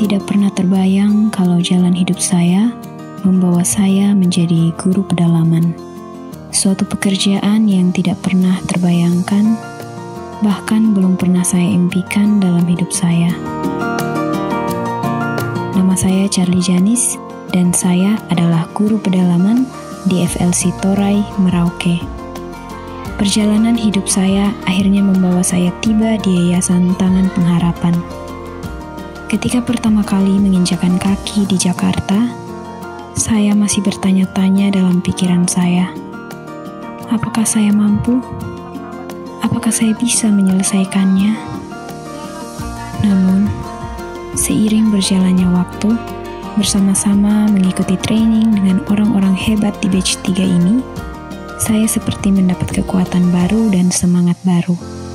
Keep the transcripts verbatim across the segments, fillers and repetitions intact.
Tidak pernah terbayang kalau jalan hidup saya membawa saya menjadi guru pedalaman. Suatu pekerjaan yang tidak pernah terbayangkan, bahkan belum pernah saya impikan dalam hidup saya. Nama saya Charlie Janis, dan saya adalah guru pedalaman di F L C Toray, Merauke. Perjalanan hidup saya akhirnya membawa saya tiba di Yayasan Tangan Pengharapan. Ketika pertama kali menginjakan kaki di Jakarta, saya masih bertanya-tanya dalam pikiran saya, apakah saya mampu? Apakah saya bisa menyelesaikannya? Namun, seiring berjalannya waktu, bersama-sama mengikuti training dengan orang-orang hebat di batch tiga ini, saya seperti mendapat kekuatan baru dan semangat baru.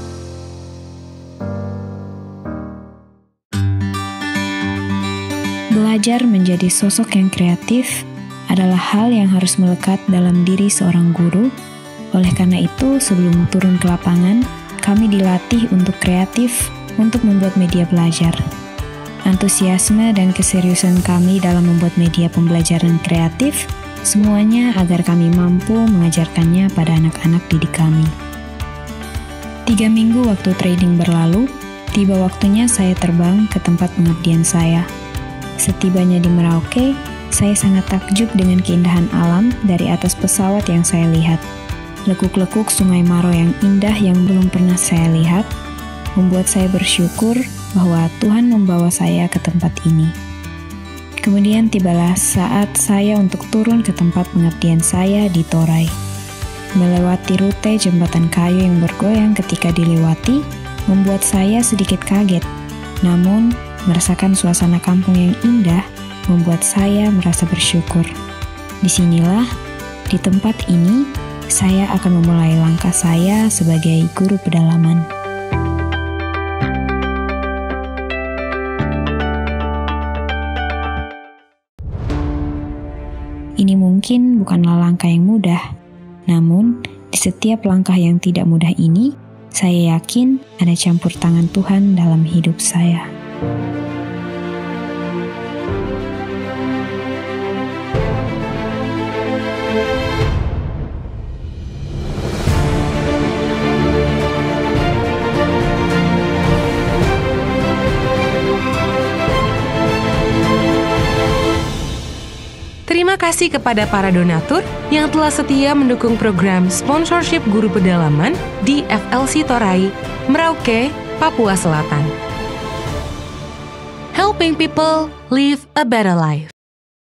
Belajar menjadi sosok yang kreatif adalah hal yang harus melekat dalam diri seorang guru. Oleh karena itu, sebelum turun ke lapangan, kami dilatih untuk kreatif untuk membuat media belajar. Antusiasme dan keseriusan kami dalam membuat media pembelajaran kreatif, semuanya agar kami mampu mengajarkannya pada anak-anak didik kami. Tiga minggu waktu training berlalu, tiba waktunya saya terbang ke tempat pengabdian saya. Setibanya di Merauke, saya sangat takjub dengan keindahan alam dari atas pesawat yang saya lihat. Lekuk-lekuk Sungai Maro yang indah yang belum pernah saya lihat, membuat saya bersyukur bahwa Tuhan membawa saya ke tempat ini. Kemudian tibalah saat saya untuk turun ke tempat pengabdian saya di Toray. Melewati rute jembatan kayu yang bergoyang ketika dilewati, membuat saya sedikit kaget. Namun, merasakan suasana kampung yang indah, membuat saya merasa bersyukur. Disinilah, di tempat ini, saya akan memulai langkah saya sebagai guru pedalaman. Ini mungkin bukanlah langkah yang mudah, namun di setiap langkah yang tidak mudah ini, saya yakin ada campur tangan Tuhan dalam hidup saya. Terima kasih kepada para donatur yang telah setia mendukung program sponsorship guru pedalaman di F L C Toray, Merauke, Papua Selatan. Helping people live a better life.